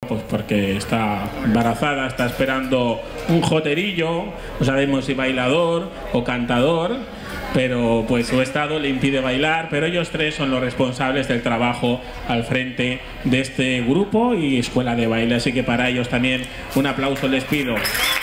Pues porque está embarazada, está esperando un joterillo, no sabemos si bailador o cantador, pero pues su estado le impide bailar, pero ellos tres son los responsables del trabajo al frente de este grupo y escuela de baile, así que para ellos también un aplauso les pido.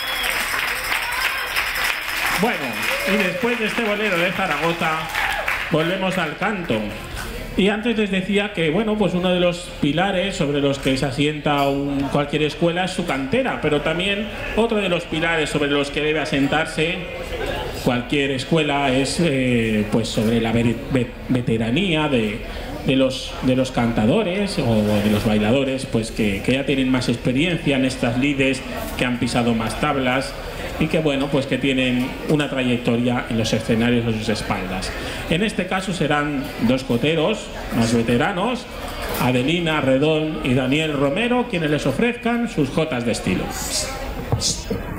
Bueno, y después de este bolero de Zaragoza, volvemos al canto. Y antes les decía que, bueno, pues uno de los pilares sobre los que se asienta cualquier escuela es su cantera, pero también otro de los pilares sobre los que debe asentarse cualquier escuela es pues sobre la veteranía de los cantadores o de los bailadores, pues que ya tienen más experiencia en estas lides, que han pisado más tablas y que, bueno, pues que tienen una trayectoria en los escenarios a sus espaldas. En este caso serán dos coteros más veteranos, Adelina Redón y Daniel Romero, quienes les ofrezcan sus jotas de estilo.